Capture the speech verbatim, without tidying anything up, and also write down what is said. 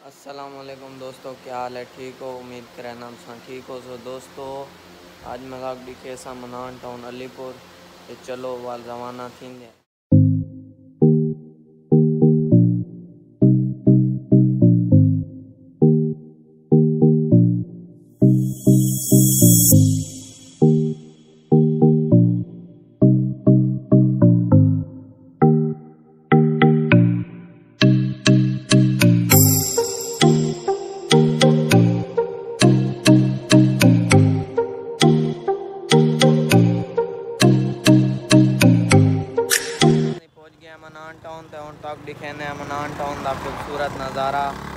अस्सलामुअलैकुम दोस्तों, क्या हाल है? ठीक हो? उम्मीद करें ना ठीक हो। सो दोस्तों, आज मैं लाग केसा मनान टाउन अलीपुर ते चलो वाल रवाना थी। मनान टाउन ते हुण तक दिखेने मनान टाउन का खूबसूरत नज़ारा।